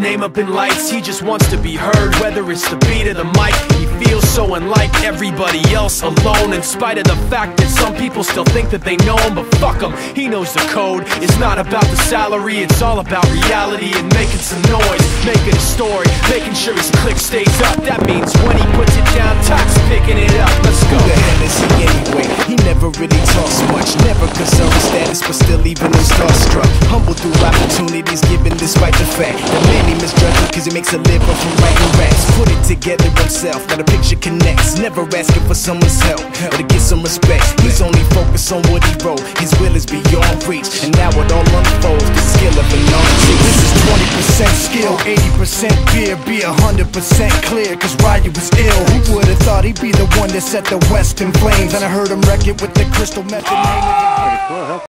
name up in lights, he just wants to be heard. Whether it's the beat of the mic, he feels so unlike everybody else, alone. In spite of the fact that some people still think that they know him, but fuck him, he knows the code. It's not about the salary, it's all about reality and making some noise, making a story, making sure his click stays up. That means when he puts it down, Tox picking it up. Let's go. Who the hell is he anyway? He never really talks much, never concerned with status, but still even him starstruck. Humble through opportunities given despite the fact that many misjudge him cause he makes a living from writing raps. Put it together himself, now the picture connects. Never asking for someone's help or to get some respect. He's only focused on what he wrote. His will is beyond reach, and now it all unfolds. The skill of an artist. This is 20% skill, 80% fear. Be 100% clear, cause Ryu was ill. Who would've thought he'd be the one that set the West in flames? And I heard him wreck it with the crystal method.